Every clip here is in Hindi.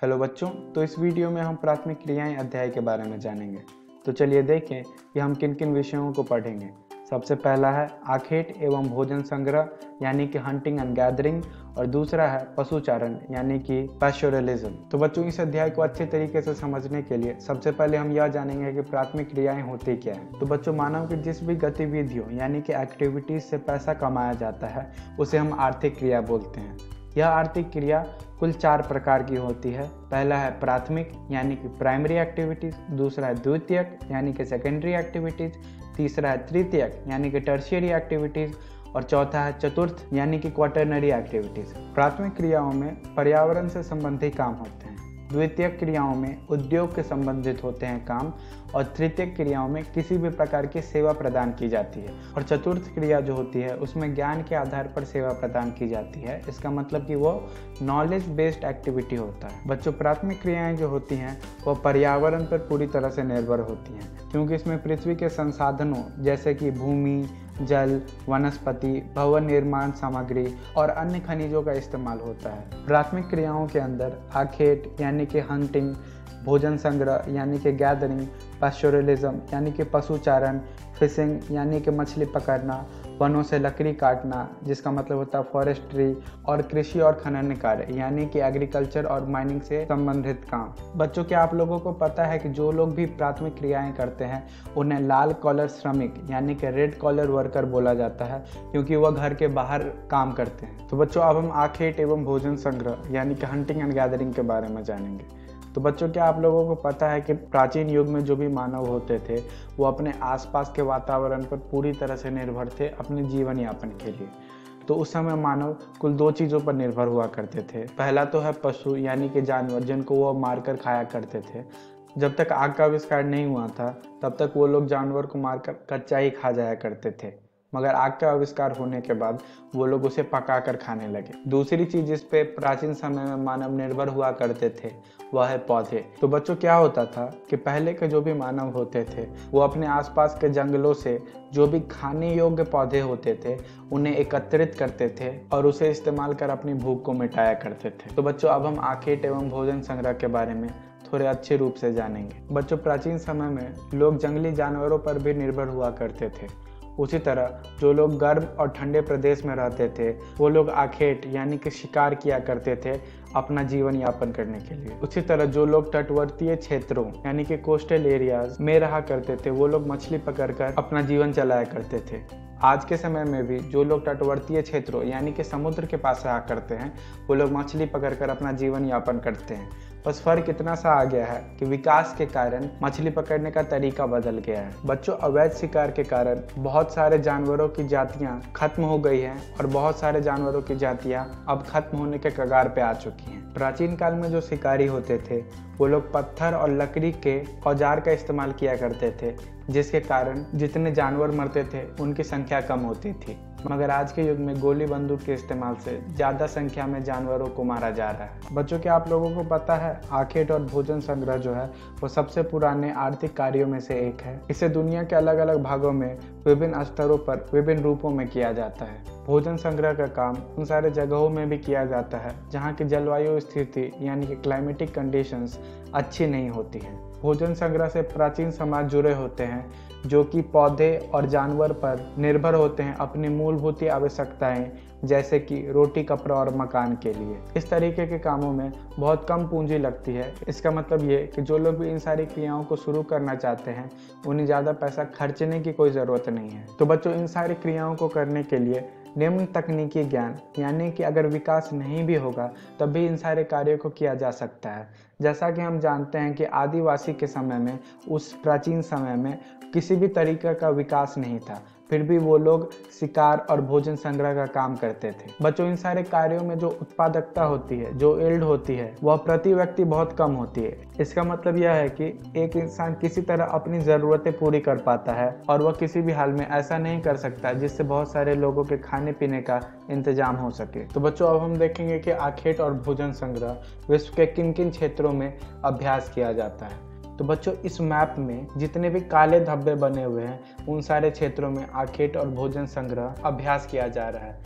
हेलो बच्चों, तो इस वीडियो में हम प्राथमिक क्रियाएं अध्याय के बारे में जानेंगे। तो चलिए देखें कि हम किन किन विषयों को पढ़ेंगे। सबसे पहला है आखेट एवं भोजन संग्रह यानी कि हंटिंग एंड गैदरिंग, और दूसरा है पशुचारण यानी कि पैस्टोरलिज्म। तो बच्चों, इस अध्याय को अच्छे तरीके से समझने के लिए सबसे पहले हम यह जानेंगे कि प्राथमिक क्रियाएं होती क्या है। तो बच्चों, मानव की जिस भी गतिविधियों यानी कि एक्टिविटीज से पैसा कमाया जाता है उसे हम आर्थिक क्रिया बोलते हैं। यह आर्थिक क्रिया कुल 4 प्रकार की होती है। पहला है प्राथमिक यानी कि प्राइमरी एक्टिविटीज, दूसरा है द्वितीयक यानी कि सेकेंडरी एक्टिविटीज, तीसरा है तृतीयक यानी कि टर्शियरी एक्टिविटीज, और चौथा है चतुर्थ यानी कि क्वाटरनरी एक्टिविटीज। प्राथमिक क्रियाओं में पर्यावरण से संबंधित काम होते हैं, द्वितीयक क्रियाओं में उद्योग के संबंधित होते हैं काम, और तृतीयक क्रियाओं में किसी भी प्रकार की सेवा प्रदान की जाती है, और चतुर्थ क्रिया जो होती है उसमें ज्ञान के आधार पर सेवा प्रदान की जाती है। इसका मतलब कि वो नॉलेज बेस्ड एक्टिविटी होता है। बच्चों, प्राथमिक क्रियाएं जो होती हैं वो पर्यावरण पर पूरी तरह से निर्भर होती हैं, क्योंकि इसमें पृथ्वी के संसाधनों जैसे कि भूमि, जल, वनस्पति, भवन निर्माण सामग्री और अन्य खनिजों का इस्तेमाल होता है। प्राथमिक क्रियाओं के अंदर आखेट यानी कि हंटिंग, भोजन संग्रह यानी कि गैदरिंग, पैस्टोरलिज्म यानी कि पशुचारण, फिशिंग यानी कि मछली पकड़ना, वनों से लकड़ी काटना जिसका मतलब होता है फॉरेस्ट्री, और कृषि और खनन कार्य यानी कि एग्रीकल्चर और माइनिंग से संबंधित काम। बच्चों, क्या आप लोगों को पता है कि जो लोग भी प्राथमिक क्रियाएं करते हैं उन्हें लाल कॉलर श्रमिक यानी कि रेड कॉलर वर्कर बोला जाता है, क्योंकि वह घर के बाहर काम करते हैं। तो बच्चों, अब हम आखेट एवं भोजन संग्रह यानी कि हंटिंग एंड गैदरिंग के बारे में जानेंगे। तो बच्चों, क्या आप लोगों को पता है कि प्राचीन युग में जो भी मानव होते थे वो अपने आसपास के वातावरण पर पूरी तरह से निर्भर थे अपने जीवन यापन के लिए। तो उस समय मानव कुल 2 चीज़ों पर निर्भर हुआ करते थे। पहला तो है पशु यानी कि जानवर, जिनको वो मारकर खाया करते थे। जब तक आग का आविष्कार नहीं हुआ था तब तक वो लोग जानवर को मारकर कच्चा ही खा जाया करते थे, मगर आग का आविष्कार होने के बाद वो लोग उसे पकाकर खाने लगे। दूसरी चीज जिस पे प्राचीन समय में मानव निर्भर हुआ करते थे वह है पौधे। तो बच्चों, क्या होता था कि पहले के जो भी मानव होते थे वो अपने आसपास के जंगलों से जो भी खाने योग्य पौधे होते थे उन्हें एकत्रित करते थे और उसे इस्तेमाल कर अपनी भूख को मिटाया करते थे। तो बच्चों, अब हम आखेट एवं भोजन संग्रह के बारे में थोड़े अच्छे रूप से जानेंगे। बच्चों, प्राचीन समय में लोग जंगली जानवरों पर भी निर्भर हुआ करते थे। उसी तरह जो लोग गर्म और ठंडे प्रदेश में रहते थे वो लोग आखेट यानी कि शिकार किया करते थे अपना जीवन यापन करने के लिए। उसी तरह जो लोग तटवर्तीय क्षेत्रों यानी कि कोस्टल एरियाज में रहा करते थे वो लोग मछली पकड़कर अपना जीवन चलाया करते थे। आज के समय में भी जो लोग तटवर्तीय क्षेत्रों यानी कि समुद्र के पास रहा करते हैं वो लोग मछली पकड़कर अपना जीवन यापन करते हैं। बस फर्क इतना सा आ गया है कि विकास के कारण मछली पकड़ने का तरीका बदल गया है। बच्चों, अवैध शिकार के कारण बहुत सारे जानवरों की जातियां खत्म हो गई हैं और बहुत सारे जानवरों की जातियां अब खत्म होने के कगार पे आ चुकी हैं। प्राचीन काल में जो शिकारी होते थे वो लोग पत्थर और लकड़ी के औजार का इस्तेमाल किया करते थे, जिसके कारण जितने जानवर मरते थे उनकी संख्या कम होती थी। मगर आज के युग में गोली बंदूक के इस्तेमाल से ज़्यादा संख्या में जानवरों को मारा जा रहा है। बच्चों, क्या आप लोगों को पता है आखेट और भोजन संग्रह जो है वो सबसे पुराने आर्थिक कार्यों में से एक है। इसे दुनिया के अलग अलग भागों में विभिन्न स्तरों पर विभिन्न रूपों में किया जाता है। भोजन संग्रह का काम उन सारे जगहों में भी किया जाता है जहाँ की जलवायु स्थिति यानी कि क्लाइमेटिक कंडीशंस अच्छी नहीं होती हैं। भोजन संग्रह से प्राचीन समाज जुड़े होते हैं जो कि पौधे और जानवर पर निर्भर होते हैं अपनी मूलभूत आवश्यकताएं जैसे कि रोटी, कपड़ा और मकान के लिए। इस तरीके के कामों में बहुत कम पूंजी लगती है। इसका मतलब ये कि जो लोग भी इन सारी क्रियाओं को शुरू करना चाहते हैं उन्हें ज़्यादा पैसा खर्चने की कोई ज़रूरत नहीं है। तो बच्चों, इन सारी क्रियाओं को करने के लिए निम्न तकनीकी ज्ञान यानी कि अगर विकास नहीं भी होगा तब भी इन सारे कार्यों को किया जा सकता है। जैसा कि हम जानते हैं कि आदिवासी के समय में, उस प्राचीन समय में किसी भी तरीके का विकास नहीं था, फिर भी वो लोग शिकार और भोजन संग्रह का काम करते थे। बच्चों, इन सारे कार्यों में जो उत्पादकता होती है, जो यील्ड होती है, वह प्रति व्यक्ति बहुत कम होती है। इसका मतलब यह है कि एक इंसान किसी तरह अपनी ज़रूरतें पूरी कर पाता है और वह किसी भी हाल में ऐसा नहीं कर सकता जिससे बहुत सारे लोगों के खाने पीने का इंतजाम हो सके। तो बच्चों, अब हम देखेंगे कि आखेट और भोजन संग्रह विश्व के किन किन क्षेत्रों में अभ्यास किया जाता है। तो बच्चों, इस मैप में जितने भी काले धब्बे बने हुए हैं उन सारे क्षेत्रों में आखेट और भोजन संग्रह अभ्यास किया जा रहा है।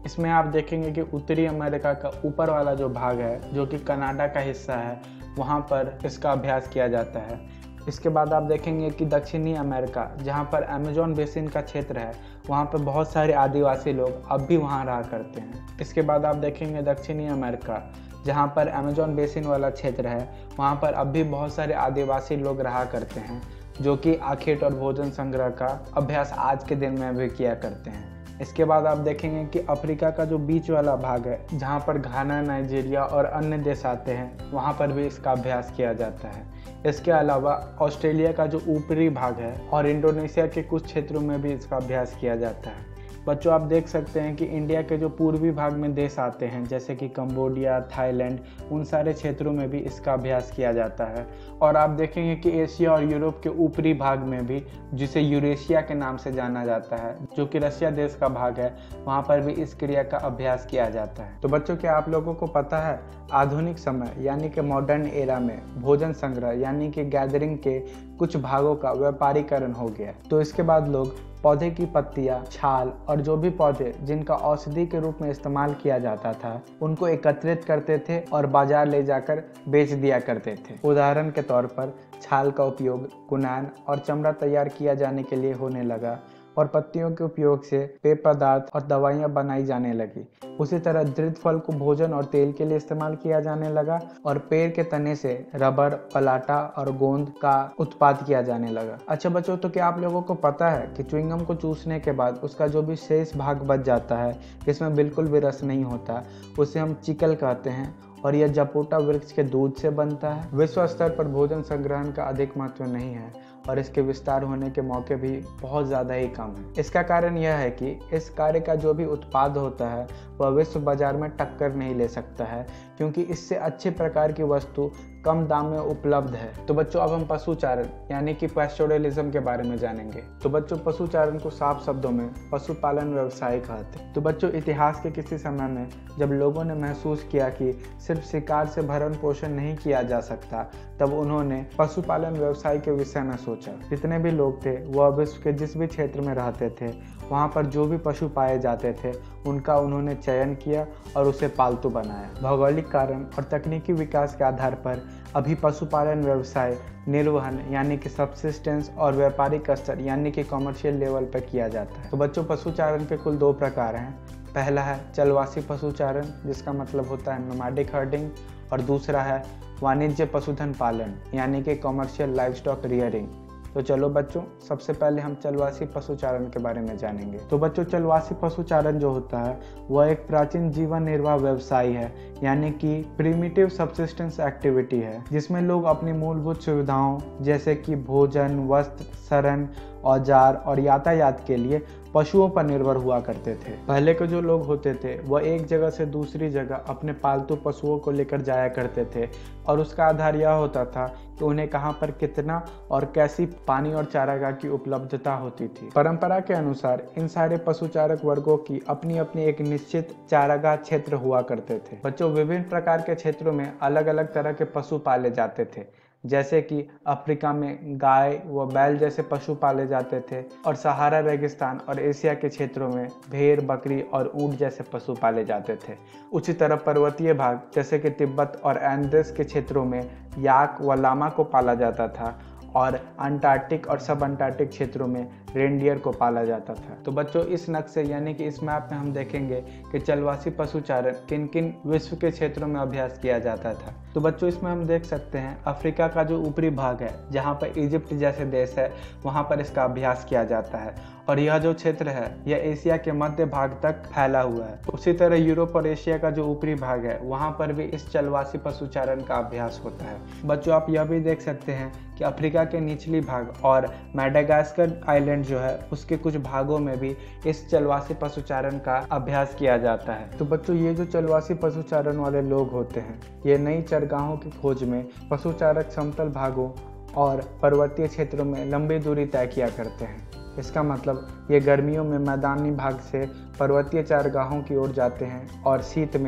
इसमें आप देखेंगे कि उत्तरी अमेरिका का ऊपर वाला जो भाग है, जो कि कनाडा का हिस्सा है, वहाँ पर इसका अभ्यास किया जाता है। इसके बाद आप देखेंगे कि दक्षिणी अमेरिका, जहाँ पर अमेजोन बेसिन का क्षेत्र है, वहाँ पर बहुत सारे आदिवासी लोग अब भी वहाँ रहा करते हैं। इसके बाद आप देखेंगे दक्षिणी अमेरिका, जहाँ पर अमेजोन बेसिन वाला क्षेत्र है, वहाँ पर अब भी बहुत सारे आदिवासी लोग रहा करते हैं, जो कि आखेट और भोजन संग्रह का अभ्यास आज के दिन में भी किया करते हैं। इसके बाद आप देखेंगे कि अफ्रीका का जो बीच वाला भाग है, जहाँ पर घाना, नाइजीरिया और अन्य देश आते हैं, वहाँ पर भी इसका अभ्यास किया जाता है। इसके अलावा ऑस्ट्रेलिया का जो ऊपरी भाग है और इंडोनेशिया के कुछ क्षेत्रों में भी इसका अभ्यास किया जाता है। बच्चों, आप देख सकते हैं कि इंडिया के जो पूर्वी भाग में देश आते हैं, जैसे कि कंबोडिया, थाईलैंड, उन सारे क्षेत्रों में भी इसका अभ्यास किया जाता है। और आप देखेंगे कि एशिया और यूरोप के ऊपरी भाग में भी, जिसे यूरेशिया के नाम से जाना जाता है, जो कि रशिया देश का भाग है, वहाँ पर भी इस क्रिया का अभ्यास किया जाता है। तो बच्चों, क्या आप लोगों को पता है, आधुनिक समय यानी कि मॉडर्न एरा में भोजन संग्रह यानी कि गैदरिंग के कुछ भागों का व्यापारीकरण हो गया। तो इसके बाद लोग पौधे की पत्तियां, छाल और जो भी पौधे जिनका औषधि के रूप में इस्तेमाल किया जाता था, उनको एकत्रित करते थे और बाजार ले जाकर बेच दिया करते थे। उदाहरण के तौर पर छाल का उपयोग गुनान और चमड़ा तैयार किया जाने के लिए होने लगा और पत्तियों के उपयोग से पेय पदार्थ और दवाइयाँ बनाई जाने लगी। उसी तरह दृढ़ फल को भोजन और तेल के लिए इस्तेमाल किया जाने लगा और पेड़ के तने से रबर, पलाटा और गोंद का उत्पाद किया जाने लगा। अच्छा बच्चों, तो क्या आप लोगों को पता है कि च्युइंगम को चूसने के बाद उसका जो भी शेष भाग बच जाता है, जिसमें बिल्कुल भी रस नहीं होता, उसे हम चिकल कहते हैं और यह जपोटा वृक्ष के दूध से बनता है। विश्व स्तर पर भोजन संग्रहण का अधिक महत्व नहीं है और इसके विस्तार होने के मौके भी बहुत ज़्यादा ही कम है। इसका कारण यह है कि इस कार्य का जो भी उत्पाद होता है वह विश्व बाजार में टक्कर नहीं ले सकता है, क्योंकि इससे अच्छे प्रकार की वस्तु कम दाम में उपलब्ध है। तो बच्चों, अब हम पशुचारण यानी कि पैस्टोरलिज्म के बारे में जानेंगे। तो बच्चों, पशुचारण को साफ शब्दों में पशुपालन व्यवसाय कहते हैं। तो बच्चों, इतिहास के किसी समय में जब लोगों ने महसूस किया कि सिर्फ शिकार से भरण पोषण नहीं किया जा सकता, तब उन्होंने पशुपालन व्यवसाय के विषय में सोचा। जितने भी लोग थे वह विश्व के जिस भी क्षेत्र में रहते थे, वहाँ पर जो भी पशु पाए जाते थे, उनका उन्होंने चयन किया और उसे पालतू बनाया। भौगोलिक कारण और तकनीकी विकास के आधार पर अभी पशुपालन व्यवसाय निर्वहन यानी कि सब्सिस्टेंस और व्यापारिक स्तर यानी कि कॉमर्शियल लेवल पर किया जाता है। तो बच्चों, पशुचारण के कुल 2 प्रकार हैं। पहला है चलवासी पशुचारण, जिसका मतलब होता है नोमैडिक हर्डिंग, और दूसरा है वाणिज्य पशुधन पालन यानी कि कॉमर्शियल लाइवस्टॉक रियरिंग। तो चलो बच्चों, सबसे पहले हम चलवासी पशुचारण के बारे में जानेंगे। तो बच्चों, चलवासी पशुचारण जो होता है वह एक प्राचीन जीवन निर्वाह व्यवसाय है, यानी कि प्रिमिटिव सब्सिस्टेंस एक्टिविटी है, जिसमें लोग अपनी मूलभूत सुविधाओं जैसे कि भोजन, वस्त्र, शरण, औजार और यातायात के लिए पशुओं पर निर्भर हुआ करते थे। पहले के जो लोग होते थे वह एक जगह से दूसरी जगह अपने पालतू पशुओं को लेकर जाया करते थे और उसका आधार यह होता था कि उन्हें कहाँ पर कितना और कैसी पानी और चारागाह की उपलब्धता होती थी। परंपरा के अनुसार इन सारे पशुचारक वर्गों की अपनी अपनी एक निश्चित चारागाह क्षेत्र हुआ करते थे। बच्चों, विभिन्न प्रकार के क्षेत्रों में अलग अलग तरह के पशु पाले जाते थे, जैसे कि अफ्रीका में गाय व बैल जैसे पशु पाले जाते थे और सहारा रेगिस्तान और एशिया के क्षेत्रों में भेड़, बकरी और ऊंट जैसे पशु पाले जाते थे। उसी तरह पर्वतीय भाग जैसे कि तिब्बत और एंडेस के क्षेत्रों में याक व लामा को पाला जाता था और अंटार्कटिक और सब अंटार्कटिक क्षेत्रों में रेनडियर को पाला जाता था। तो बच्चों, इस नक्शे यानी कि इस मैप में हम देखेंगे कि चलवासी पशुचारण किन किन विश्व के क्षेत्रों में अभ्यास किया जाता था। तो बच्चों, इसमें हम देख सकते हैं अफ्रीका का जो ऊपरी भाग है, जहाँ पर इजिप्ट जैसे देश है, वहाँ पर इसका अभ्यास किया जाता है और यह जो क्षेत्र है यह एशिया के मध्य भाग तक फैला हुआ है। उसी तरह यूरोप और एशिया का जो ऊपरी भाग है, वहाँ पर भी इस चलवासी पशुचारण का अभ्यास होता है। बच्चों, आप यह भी देख सकते हैं कि अफ्रीका के निचली भाग और मैडागास्कर आइलैंड जो है उसके कुछ भागों में भी इस चलवासी पशुचारण का अभ्यास किया जाता है। तो बच्चों, ये जो चलवासी पशुचारण वाले लोग होते हैं, ये नई चरगाहों की खोज में पशुचारक समतल भागों और पर्वतीय क्षेत्रों में लंबी दूरी तय किया करते हैं। इसका मतलब ये गर्मियों में मैदानी भाग से पर्वतीय चारगाहों की ओर जाते हैं और शीत में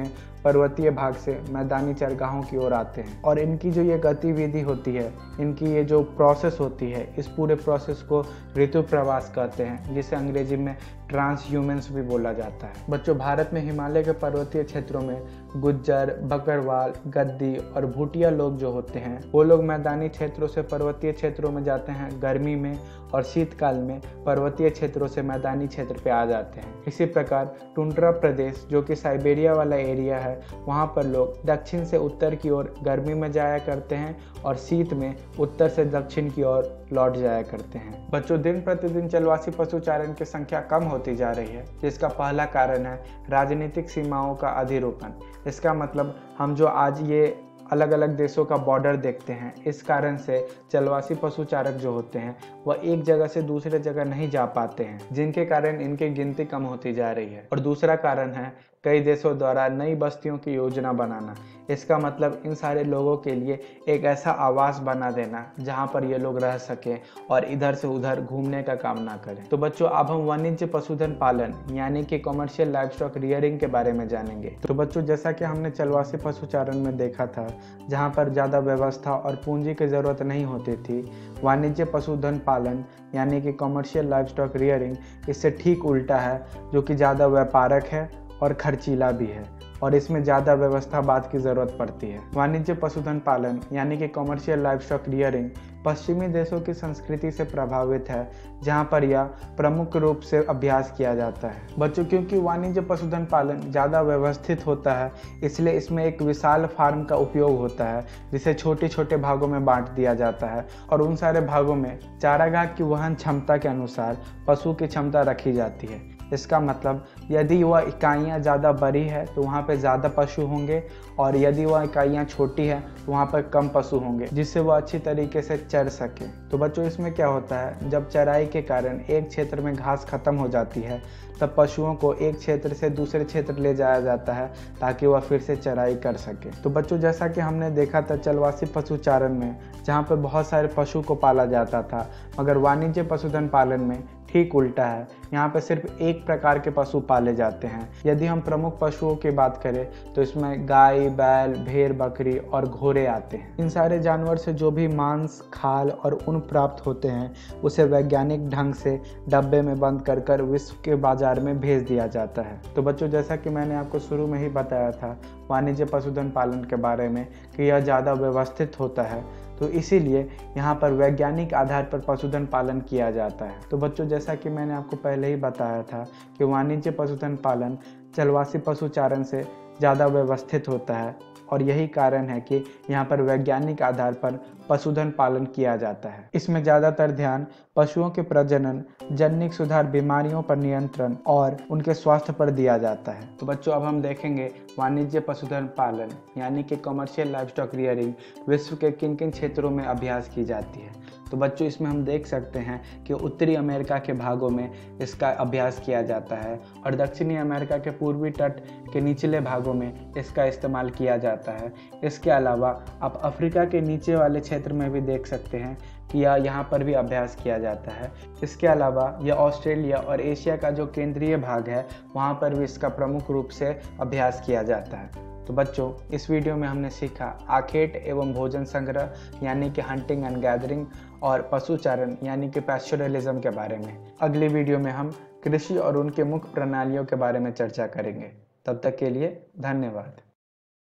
पर्वतीय भाग से मैदानी चरगाहों की ओर आते हैं। और इनकी जो ये गतिविधि होती है, इनकी ये जो प्रोसेस होती है, इस पूरे प्रोसेस को ऋतु प्रवास कहते हैं, जिसे अंग्रेजी में ट्रांसह्यूमेंस भी बोला जाता है। बच्चों, भारत में हिमालय के पर्वतीय क्षेत्रों में गुज्जर, बकरवाल, गद्दी और भूटिया लोग जो होते हैं, वो लोग मैदानी क्षेत्रों से पर्वतीय क्षेत्रों में जाते हैं गर्मी में, और शीतकाल में पर्वतीय क्षेत्रों से मैदानी क्षेत्र पे आ जाते हैं। इसी प्रकार टुंड्रा प्रदेश, जो कि साइबेरिया वाला एरिया है, वहाँ पर लोग दक्षिण से उत्तर की ओर गर्मी में जाया करते हैं और शीत में उत्तर से दक्षिण की ओर लौट जाया करते हैं। बच्चों, दिन प्रतिदिन जलवासी पशुचारण की संख्या कम होती जा रही है, जिसका पहला कारण है राजनीतिक सीमाओं का अधिरोपण। इसका मतलब हम जो आज ये अलग अलग देशों का बॉर्डर देखते हैं, इस कारण से जलवासी पशुचारक जो होते हैं वह एक जगह से दूसरे जगह नहीं जा पाते हैं, जिनके कारण इनकी गिनती कम होती जा रही है। और दूसरा कारण है कई देशों द्वारा नई बस्तियों की योजना बनाना। इसका मतलब इन सारे लोगों के लिए एक ऐसा आवास बना देना जहां पर ये लोग रह सकें और इधर से उधर घूमने का काम ना करें। तो बच्चों, अब हम वाणिज्य पशुधन पालन यानी कि कॉमर्शियल लाइवस्टॉक रियरिंग के बारे में जानेंगे। तो बच्चों, जैसा कि हमने जलवासी पशुचारण में देखा था, जहाँ पर ज़्यादा व्यवस्था और पूंजी की ज़रूरत नहीं होती थी, वाणिज्य पशुधन पालन यानी कि कॉमर्शियल लाइवस्टॉक रियरिंग इससे ठीक उल्टा है, जो कि ज़्यादा व्यापारक है और खर्चीला भी है, और इसमें ज़्यादा व्यवस्था बाद की ज़रूरत पड़ती है। वाणिज्य पशुधन पालन यानी कि कॉमर्शियल लाइवस्टॉक रियरिंग पश्चिमी देशों की संस्कृति से प्रभावित है, जहां पर यह प्रमुख रूप से अभ्यास किया जाता है। बच्चों, क्योंकि वाणिज्य पशुधन पालन ज़्यादा व्यवस्थित होता है, इसलिए इसमें एक विशाल फार्म का उपयोग होता है, जिसे छोटे छोटे भागों में बांट दिया जाता है, और उन सारे भागों में चारागाह की वहन क्षमता के अनुसार पशु की क्षमता रखी जाती है। इसका मतलब यदि वह इकाइयाँ ज़्यादा बड़ी है तो वहाँ पे ज़्यादा पशु होंगे, और यदि वह इकाइयाँ छोटी हैं तो वहाँ पर कम पशु होंगे, जिससे वह अच्छी तरीके से चर सके। तो बच्चों, इसमें क्या होता है, जब चराई के कारण एक क्षेत्र में घास खत्म हो जाती है, तब पशुओं को एक क्षेत्र से दूसरे क्षेत्र ले जाया जाता है ताकि वह फिर से चराई कर सके। तो बच्चों, जैसा कि हमने देखा था जलवासी पशुचारण में, जहाँ पर बहुत सारे पशु को पाला जाता था, मगर वाणिज्य पशुधन पालन में ठीक उल्टा है। यहाँ पे सिर्फ एक प्रकार के पशु पाले जाते हैं। यदि हम प्रमुख पशुओं की बात करें तो इसमें गाय, बैल, भेड़, बकरी और घोड़े आते हैं। इन सारे जानवर से जो भी मांस, खाल और ऊन प्राप्त होते हैं, उसे वैज्ञानिक ढंग से डब्बे में बंद कर विश्व के बाजार में भेज दिया जाता है। तो बच्चों, जैसा कि मैंने आपको शुरू में ही बताया था वाणिज्य पशुधन पालन के बारे में कि यह ज़्यादा व्यवस्थित होता है, तो इसीलिए यहाँ पर वैज्ञानिक आधार पर पशुधन पालन किया जाता है। तो बच्चों, जैसा कि मैंने आपको पहले ही बताया था कि वाणिज्य पशुधन पालन जलवासी पशुचारण से ज़्यादा व्यवस्थित होता है, और यही कारण है कि यहाँ पर वैज्ञानिक आधार पर पशुधन पालन किया जाता है। इसमें ज़्यादातर ध्यान पशुओं के प्रजनन, जनिक सुधार, बीमारियों पर नियंत्रण और उनके स्वास्थ्य पर दिया जाता है। तो बच्चों, अब हम देखेंगे वाणिज्य पशुधन पालन यानी कि कॉमर्शियल लाइवस्टॉक रियरिंग विश्व के किन किन क्षेत्रों में अभ्यास की जाती है। तो बच्चों, इसमें हम देख सकते हैं कि उत्तरी अमेरिका के भागों में इसका अभ्यास किया जाता है, और दक्षिणी अमेरिका के पूर्वी तट के निचले भागों में इसका इस्तेमाल किया जाता है। इसके अलावा आप अफ्रीका के नीचे वाले क्षेत्र में भी देख सकते हैं कि यहाँ पर भी अभ्यास किया जाता है। इसके अलावा यह ऑस्ट्रेलिया और एशिया का जो केंद्रीय भाग है, वहाँ पर भी इसका प्रमुख रूप से अभ्यास किया जाता है। तो बच्चों, इस वीडियो में हमने सीखा आखेट एवं भोजन संग्रह यानी कि हंटिंग एंड गैदरिंग, और पशुचारण यानी कि पैस्चुरलिज्म के बारे में। अगली वीडियो में हम कृषि और उनके मुख्य प्रणालियों के बारे में चर्चा करेंगे। तब तक के लिए धन्यवाद।